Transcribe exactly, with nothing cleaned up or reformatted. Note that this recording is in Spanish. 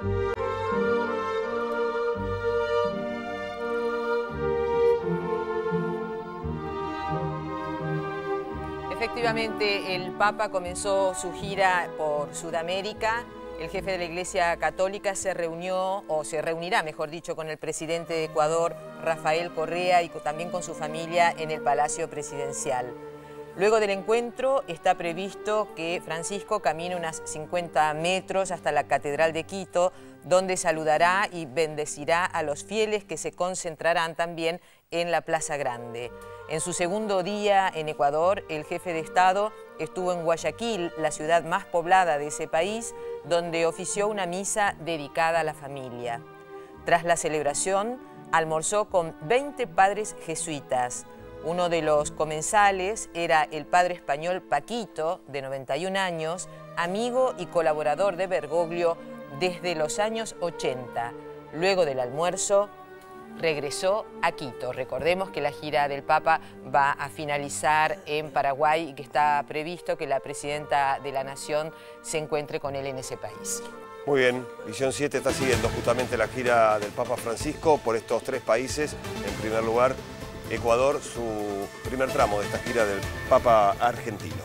Efectivamente, el Papa comenzó su gira por Sudamérica. El jefe de la Iglesia Católica se reunió, o se reunirá, mejor dicho, con el presidente de Ecuador, Rafael Correa, y también con su familia en el Palacio Presidencial. Luego del encuentro está previsto que Francisco camine unas cincuenta metros hasta la Catedral de Quito, donde saludará y bendecirá a los fieles que se concentrarán también en la Plaza Grande. En su segundo día en Ecuador, el jefe de Estado estuvo en Guayaquil, la ciudad más poblada de ese país, donde ofició una misa dedicada a la familia. Tras la celebración, almorzó con veinte padres jesuitas. Uno de los comensales era el padre español Paquito, de noventa y un años, amigo y colaborador de Bergoglio desde los años ochenta. Luego del almuerzo, regresó a Quito. Recordemos que la gira del Papa va a finalizar en Paraguay y que está previsto que la presidenta de la Nación se encuentre con él en ese país. Muy bien, Visión siete está siguiendo justamente la gira del Papa Francisco por estos tres países. En primer lugar, Ecuador, su primer tramo de esta gira del Papa argentino.